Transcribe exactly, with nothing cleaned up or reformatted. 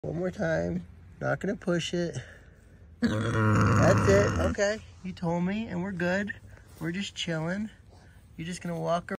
One more time. Not gonna push it. That's it. Okay. You told me, and we're good. We're just chilling. You're just gonna walk